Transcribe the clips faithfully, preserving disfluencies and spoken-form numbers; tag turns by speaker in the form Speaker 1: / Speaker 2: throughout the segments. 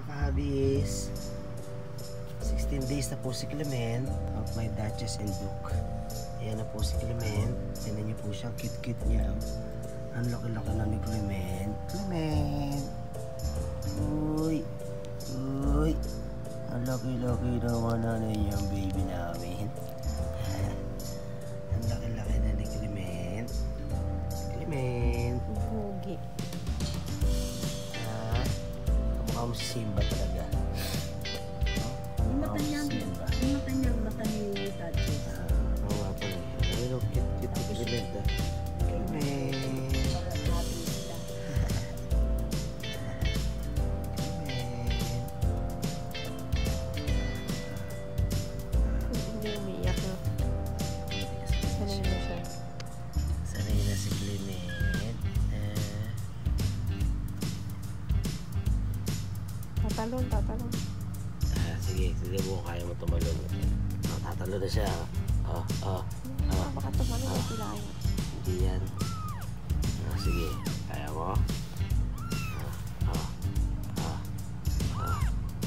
Speaker 1: kahabis. sixteen days na po si Clement of my Duchess and Duke. Ayan na po si Clement. Tignan niyo po siya, cute-cute niya. Ang laki-laki na ni Clement. Clement! Uy! Uy! Ang laki-laki naman na na yung baby namin. Ang laki-laki na ni Clement. Clement!
Speaker 2: Hugi.
Speaker 1: Ah, mukha mo si Simba talaga.
Speaker 2: Yung mata niya, yung mata niya, mata ni Daddy.
Speaker 1: Ah, oo nga pala. Ayun, cute-cute ni Clement ah. Clement!
Speaker 2: Hindi umiiyak na. Sanay na siya.
Speaker 1: Sanay na si Clement. Ah.
Speaker 2: Tatalon, tatalon.
Speaker 1: Ah, sige, sige mo, kaya mo tumalon. Oh, tatalo na siya. Oh, oh, oh.
Speaker 2: Baka tumalon na sila.
Speaker 1: Hindi yan. Ah, sige, kaya mo. Ah, ah, ah, ah.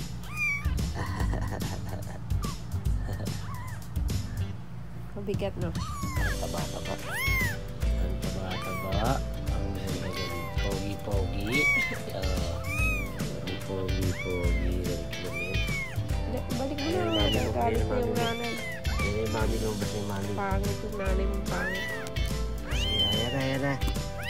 Speaker 2: Mabigat, no?
Speaker 1: Ang taba-taba. Ang taba-taba. Ang pogi-pogi. Ah, ang pogi-pogi.
Speaker 2: Balik mo
Speaker 1: Ayun,
Speaker 2: na.
Speaker 1: mami,
Speaker 2: Nagalit na
Speaker 1: mami,
Speaker 2: yung
Speaker 1: mami.
Speaker 2: nanay.
Speaker 1: Yan yung mami nung basta yung mami.
Speaker 2: Pangit yung nanay mong pangit.
Speaker 1: Ayan na, ayan na.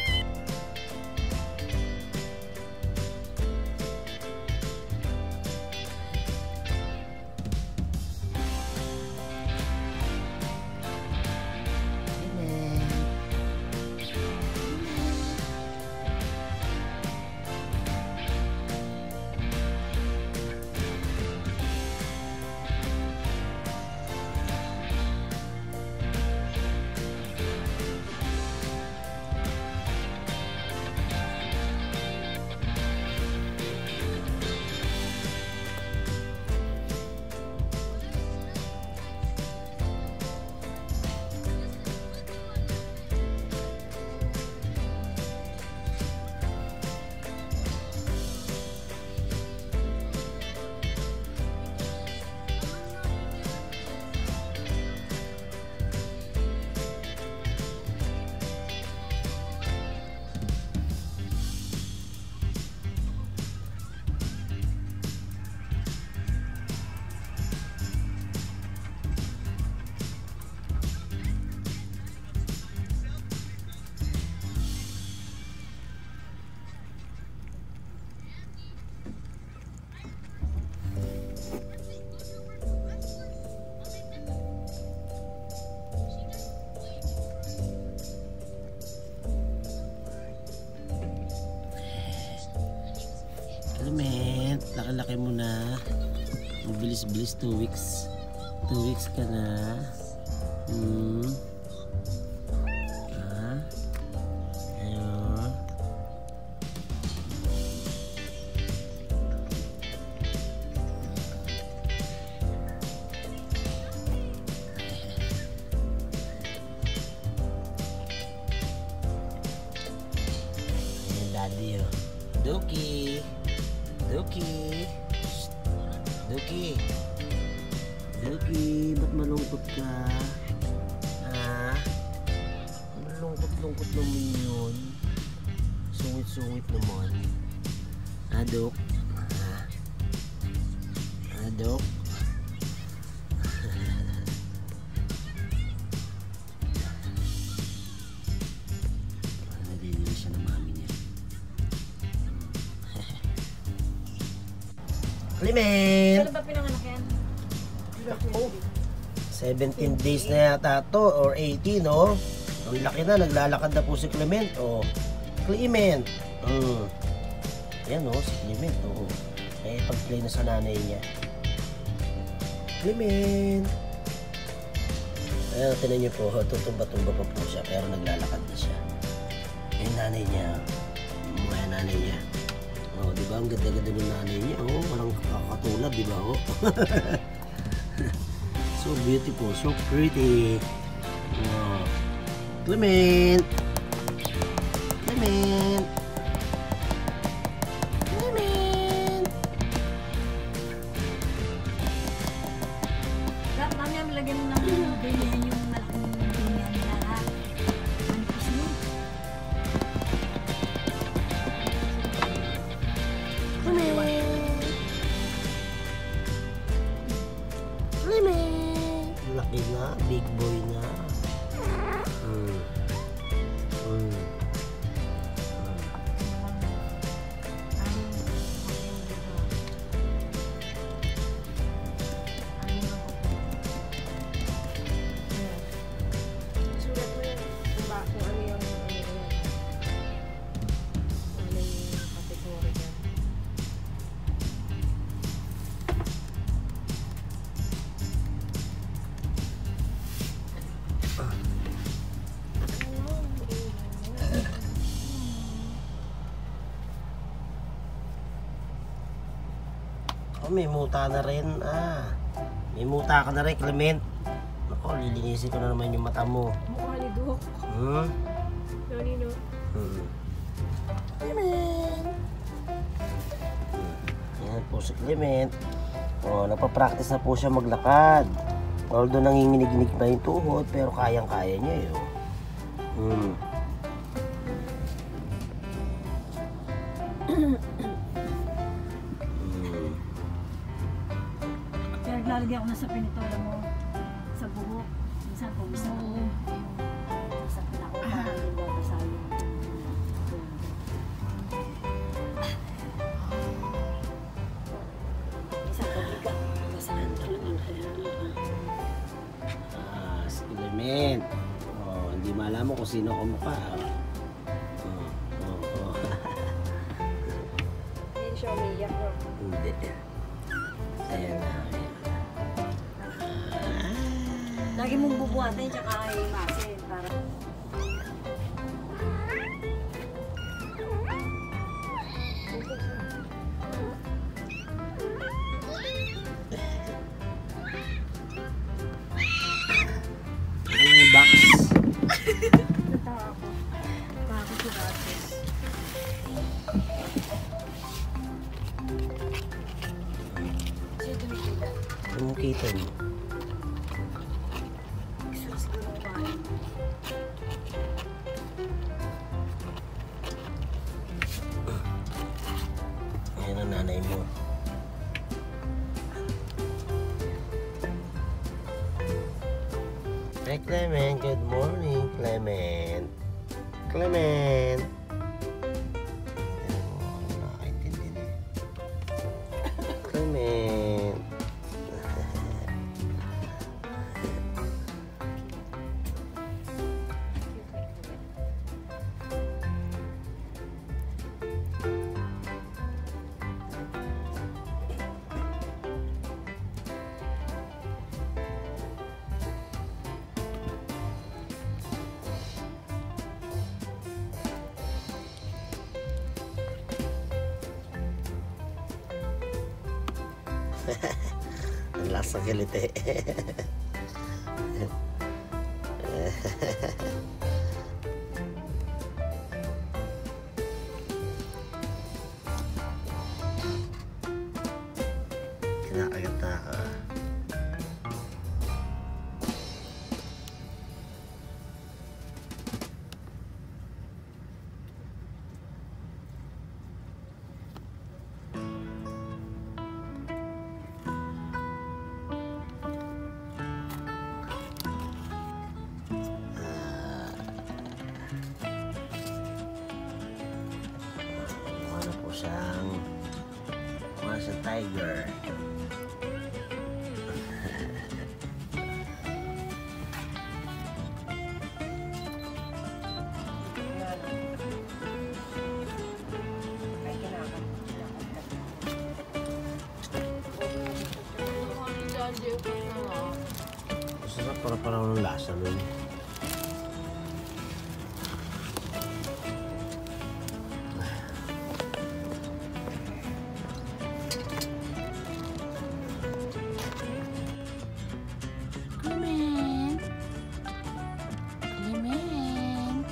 Speaker 1: Clement, laki-laki mo na. Bilis-bilis, two weeks. Two weeks ka na. Hmm. Ah. Ayun. Ayan, daddy, oh. Duki. Duki. Duki. Duki, ba't malungkot ka? Ha? Malungkot-lungkot naman yun. Sungit-sungit naman. Ha, Duk? Ha? Ha, Duk? Nalilili siya ng mami niya. Clement!
Speaker 2: Saan ba pinanganak yan?
Speaker 1: Oh, seventeen days na yata to or eighteen, no? Ang laki na, naglalakad na po si Clement. Oh, Clement. Mm. Yan, oh, si Clement. Oh. Eh, pag-play na sa nanay niya. Clement. Ayan, tinan niyo po, tutumba-tumba pa po siya, pero naglalakad na siya. Yung nanay niya, mga nanay niya. Oh, di ba? Ang ganda-ganda ng nanay niya. Oh, walang kakatulad, di ba? Oh. So beautiful, so pretty. Wow. Clement. Clement. Clement.
Speaker 2: lalagyan mo ng ganyan yung ganyan lahat. Manipis yun.
Speaker 1: Laki na, big boy na. Mm. Mm.
Speaker 3: Sulat mo yun. Kung ba, kung ano yung ano yun. Kung ano yung kategory niya.
Speaker 1: Oh, may muta na rin. Ah, may muta ka na rin, Clement. Ako, lilinisin ko na naman yung mata mo.
Speaker 3: Mukha ni Duk.
Speaker 1: Hmm?
Speaker 3: Sorry, no?
Speaker 1: Hmm. Clement! Yan po si Clement. Oh, napapractice na po siya maglakad. Although nanginginig-inig pa yung tuhod, pero kayang-kaya niya yun. Hmm.
Speaker 2: Kaya naglalagay ako na sa pinitola mo. Sa buhok. Minsan po, minsan po. Sa pinako para hindi mo basalo. Minsan po, bigat. Basalo talaga.
Speaker 1: Ah, si Clement. Oh, hindi malaman kung sino kumukha. Oh, oh, oh.
Speaker 3: Hindi siya umiyak, no?
Speaker 1: Hindi. Ayan na.
Speaker 2: Lagi mong bubuhatin tsaka himasin para
Speaker 1: Ano yung box?
Speaker 3: Natawa ako. Bakit si Rates? Siya dumikita.
Speaker 1: Yung kitten.
Speaker 2: siguro kain.
Speaker 1: Ayan ang nanay mo. Hey Clement, good morning Clement. Clement. Ayan mo, nakakaintindi na eh. Clement. Ang lasa kilite. Kinakagat na ka. Ano po siyang mukha sa tiger.
Speaker 3: Ay, kinakagat.
Speaker 1: Masarap para parang ng lasa nun.
Speaker 2: Clement. Clement.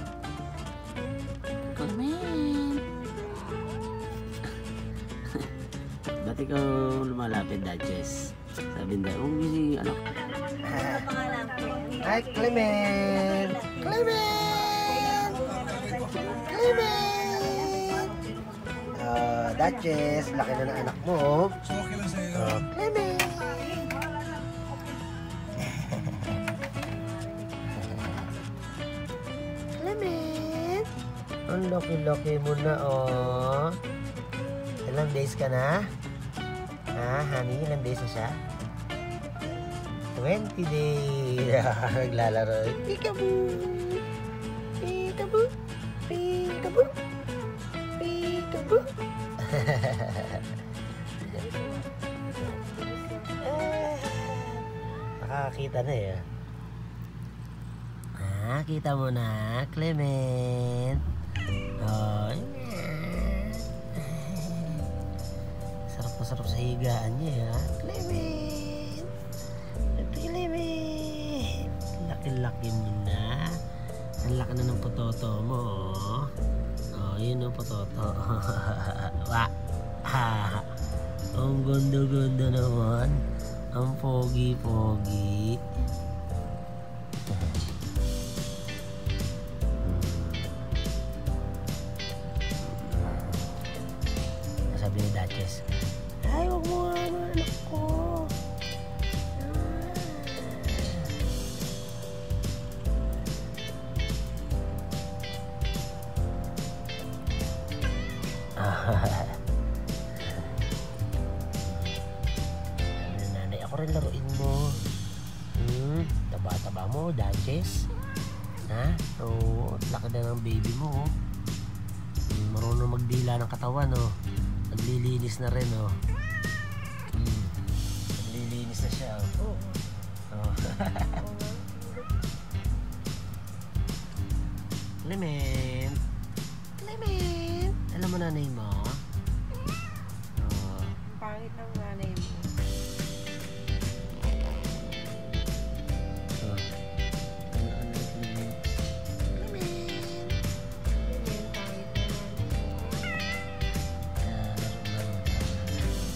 Speaker 2: Clement.
Speaker 1: Dati ikaw lumalapit, Duchess. Sabi na, oh, si anak. Hi, Clement! Clement! Clement! Uh, Duchess, laki na ng anak mo. Uh, Clement! Clement! Ang laki-laki mo na, oh. Ilang days ka na? Ha, honey? Ilang days na siya? twenty days. Naglalaro. Peekaboo! Peekaboo! Peekaboo! Peekaboo! Nakakakita na eh. Ah, kita mo na, Clement. Oh, sarap na sarap sa higaan niya, ha? Clement! Clement! Laki-laki mo na. Ang laki na ng pototo mo, oh. Oh, yun ang pototo. Wah! Ha! Ang ganda-ganda naman. Ang pogi-pogi. Sabi ni Duchess, ay, huwag mo nga ano, anak ko. Sabi ni nanay, ako rin laruin mo. Hmm, taba-taba mo, Duchess. Ha? Oo, laki na ng baby mo. Hmm, marunong magdila ng katawan, oh. Naglilinis na rin, oh. Hmm. Naglilinis na siya, oh. Oh. Clement! Clement! Alam mo nanay mo? Oh.
Speaker 3: Pangit ng nanay mo.
Speaker 1: Oh. Ano, ano, Clement? Clement!
Speaker 3: Yan, pangit naman.
Speaker 1: Ah, laro, laro.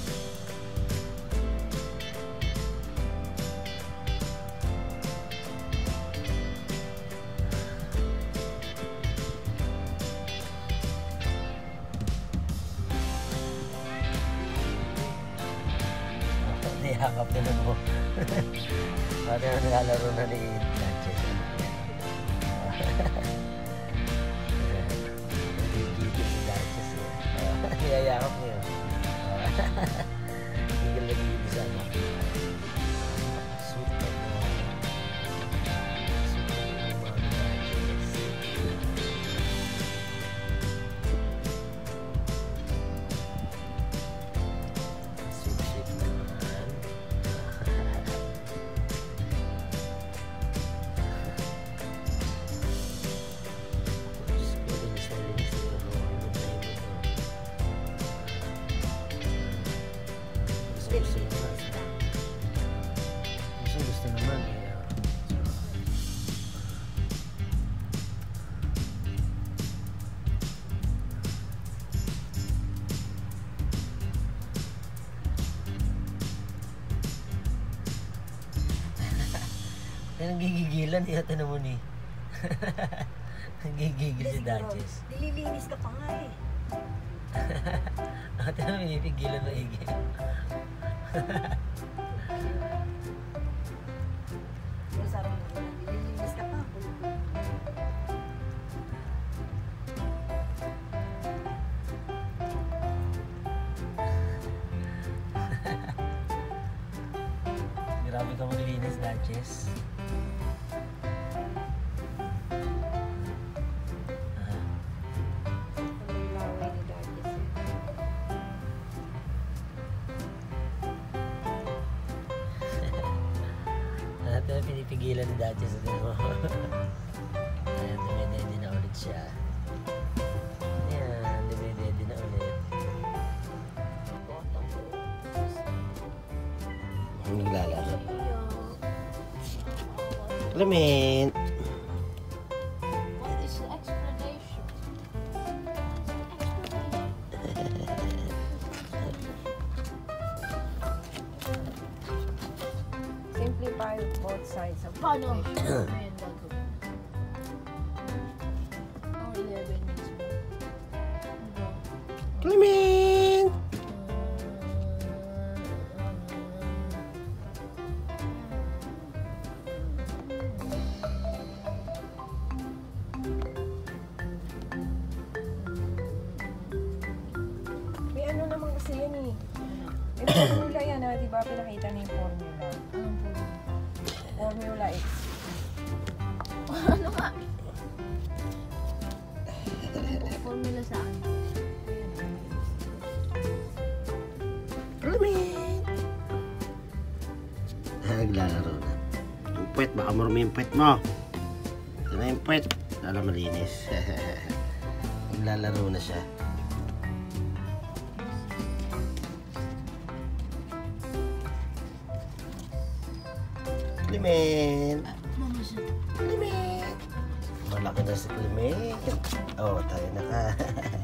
Speaker 1: Niyakap na lang mo. Pati na nilalaro na ni Duchess. Nagigigil si Duchess. Niyayakap niyo. Gigil na gigil sa anak. Super mo. Super mo mga Duchess. Sweet-sweet naman. Diyos ko, linis na linis na yung Hollywood na yun, oh. Gusto gusto naman. Gusto gusto naman. eh. Ay, nangigigilan eh. Ito naman eh. Nanggigigil si Duchess.
Speaker 2: Dililinis ka pa nga eh.
Speaker 1: Ito naman pinipigilan maigi.
Speaker 2: Pero sabi mo, dililinis ka pa.
Speaker 1: Grabe ka maglinis, Duchess.
Speaker 3: Ang laway ni Duchess eh.
Speaker 1: Ito na pinipigilan ni Duchess. Ayan, dumidedi na ulit siya. Ayan, dumidedi na ulit. Ang naglalaro. Clement!
Speaker 2: What is the explanation? Explanation.
Speaker 3: both sides of
Speaker 2: Paano?
Speaker 3: the fish.
Speaker 2: Ayan, bago. Oh, eleven mismo. Ano?
Speaker 1: Clement!
Speaker 3: May ano naman kasi yan eh. May formula yan ha, di ba? Pinakita na yung formula.
Speaker 2: Anong po?
Speaker 3: Formula X.
Speaker 2: Ano nga? Formula saan?
Speaker 1: Clement! Naglalaro na. Yung puwet, baka marumi yung puwet mo. Ito na yung puwet. Lalo malinis. Naglalaro na siya. Clement!
Speaker 2: Mama siya.
Speaker 1: Clement! Malaki na si Clement. Oo, oh, tayo na ka.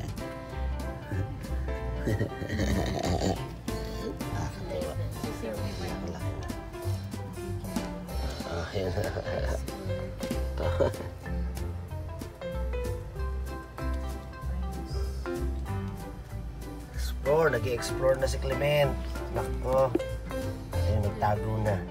Speaker 1: Nakakatawa. Malaki na. Ah, yan na. Explore, nag-explore na si Clement. Nako. Ayun, nagtago na.